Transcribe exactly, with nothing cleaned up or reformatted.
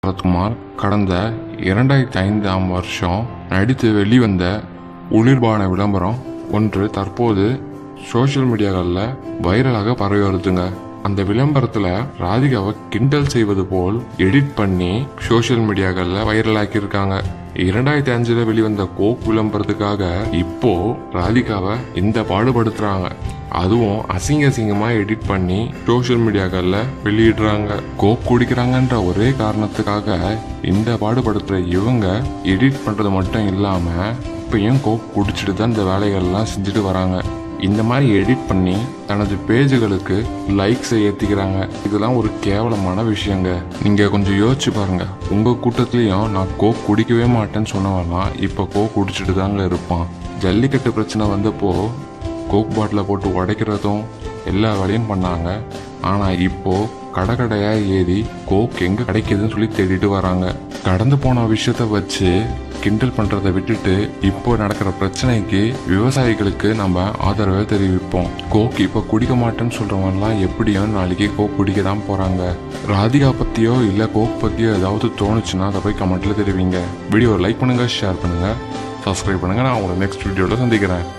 சரத்குமார் கடந்த இரண்டாயிரத்தி ஐந்தாம் வருஷம் நடித்து வெளிவந்த குளிர்பான விளம்பரம் ஒன்று தற்போது சோசியல் மீடியாக்களில் வைரலாக பரவி வருதுங்க. அந்த விளம்பரத்துல ராதிகாவை கிண்டல் செய்வது போல் எடிட் பண்ணி சோசியல் மீடியாக்கள்ல வைரலாக்கி இருக்காங்க. இரண்டாயிரத்தி அஞ்சுல வெளிவந்த கோக் விளம்பரத்துக்காக இப்போ ராதிகாவை இந்த பாடுபடுத்துறாங்க. அதுவும் அசிங்க அசிங்கமா எடிட் பண்ணி சோசியல் மீடியாக்கள்ல வெளியிடுறாங்க. கோக் குடிக்கிறாங்கன்ற ஒரே காரணத்துக்காக இந்த பாடுபடுத்துற இவங்க எடிட் பண்றது மட்டும் இல்லாம இப்பயும் கோக் குடிச்சிட்டு தான் இந்த வேலைகள்லாம் செஞ்சுட்டு வராங்க. இந்த மாதிரி எடிட் பண்ணி தனது பேஜுகளுக்கு லைக்ஸை ஏற்றிக்கிறாங்க. இதெல்லாம் ஒரு கேவலமான விஷயங்க. நீங்கள் கொஞ்சம் யோசிச்சு பாருங்க. உங்கள் கூட்டத்துலேயும் நான் கோக் குடிக்கவே மாட்டேன்னு சொன்னவெல்லாம் இப்போ கோக் குடிச்சிட்டு தாங்க இருப்பான். ஜல்லிக்கட்டு பிரச்சனை வந்தப்போ கோக் பாட்டிலை போட்டு உடைக்கிறதும் எல்லா வேலையும் பண்ணாங்க. ஆனால் இப்போது கடை கடையாக ஏறி கோக் எங்கே கிடைக்குதுன்னு சொல்லி தேடிட்டு வராங்க. கடந்து போன விஷயத்த வச்சு கிண்டல் பண்ணுறதை விட்டுட்டு இப்போ நடக்கிற பிரச்சனைக்கு விவசாயிகளுக்கு நம்ம ஆதரவை தெரிவிப்போம். கோக் இப்போ குடிக்க மாட்டேன்னு சொல்கிறவங்கலாம் எப்படியும் நாளைக்கு கோக் குடிக்க தான் போகிறாங்க. ராதிகா பற்றியோ இல்லை கோக் பற்றியோ ஏதாவது தோணுச்சுன்னா அதை போய் கமெண்ட்டில் தெரிவிங்க. வீடியோ லைக் பண்ணுங்கள், ஷேர் பண்ணுங்கள், சப்ஸ்கிரைப் பண்ணுங்கள். நான் உங்களை நெக்ஸ்ட் வீடியோவில் சந்திக்கிறேன்.